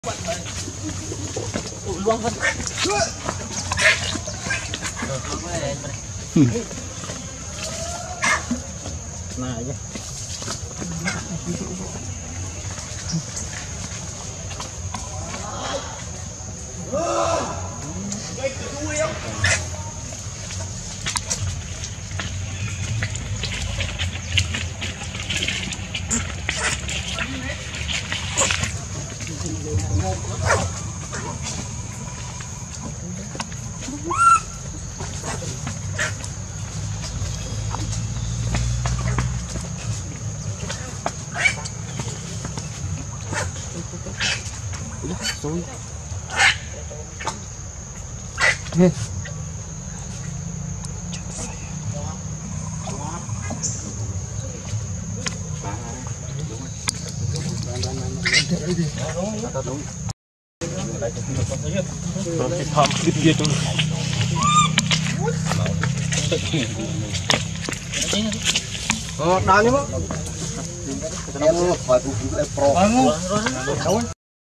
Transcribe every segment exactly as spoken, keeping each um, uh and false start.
luang hết. Này chứ. Rồi. Nè. Rồi thom đứt kia tôi. Ờ, đau nhá. Nó phải phụ phụ pro. Rồi.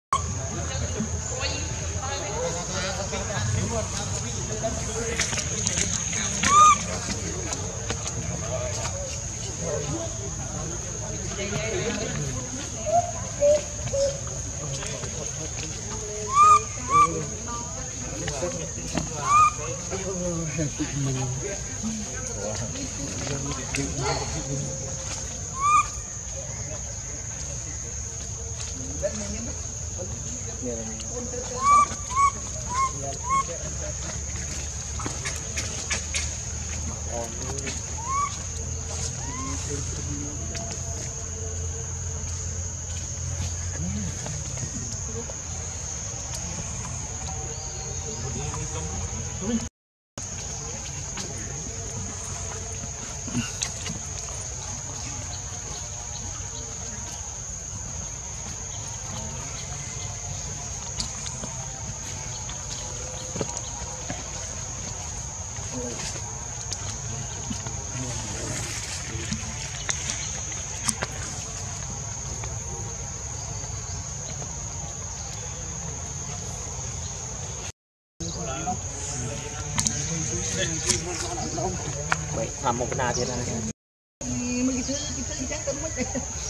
Làm một cái nào thế này. Mấy cái thứ cái thứ chắc tấm mất đây.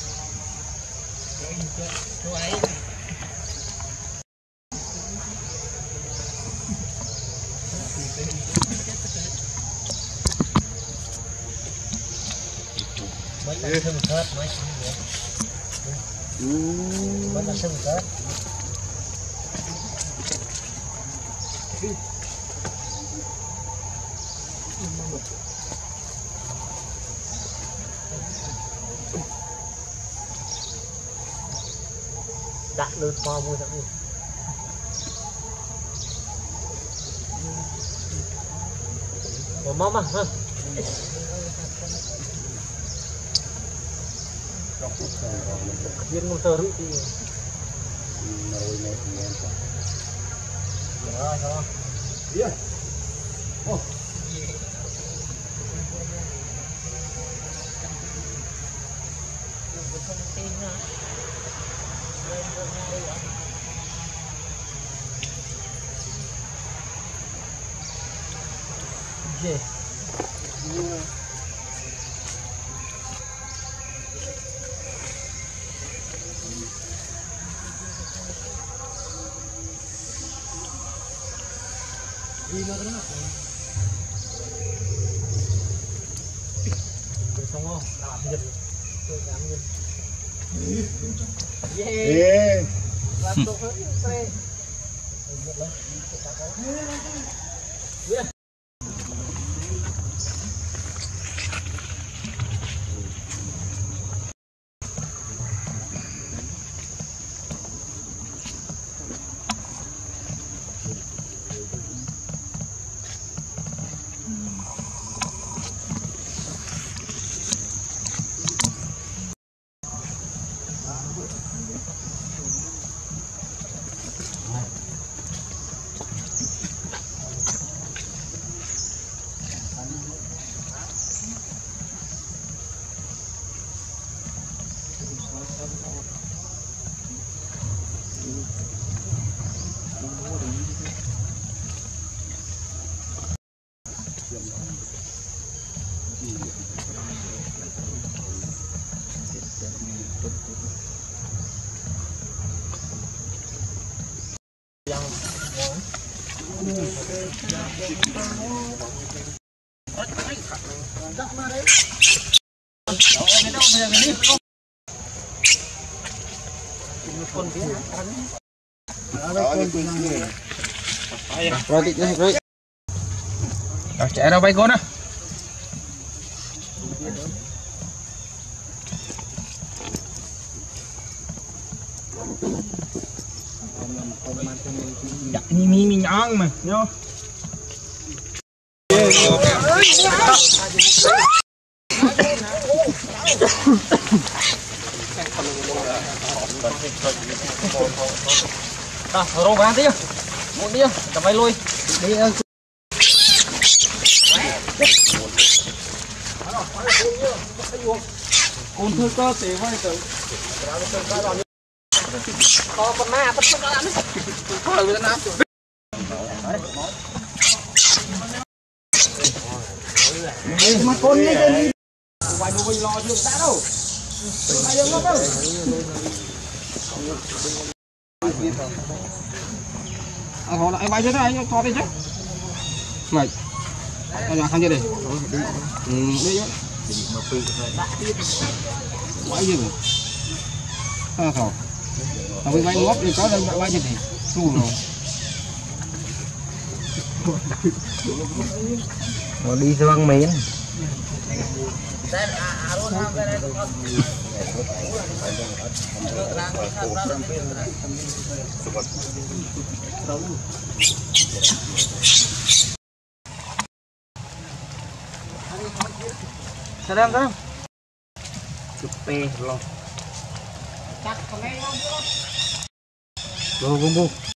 Mấy cái thứ một hết mấy. Mấy cái thứ một hết. Đặt lượt qua mua ra đi. Ủa mama ha. Viên motor thì rồi này thì em. Đó đó. Đi. Ô. Yeah. Yeah. Đi nữa đó. Được xong không? Làm giật. Tôi làm giật. Yeah. Yeah. Làm tốt hơn xe. Yeah. rồi đi rồi chạy đâu bay con á mi mi mi nhon mà nhá đó rồi vào tí một đi cầm bay lui đi con thưa cơ thể vai tử có con ma bắt nó ăn thôi người ta nào mà con này đi vài đồ lo chưa đã đâu ai đâu đâu à họ lại bay chứ đấy anh to đi chứ mày anh làm không chưa đi ừ đi chứ bay gì vậy à không thằng bay bay ngóp thì có lên bay gì thì su rồi nó đi ra băng miến Sedang kan? Cepe lo. Cak, kemana lo? Lo bumbu.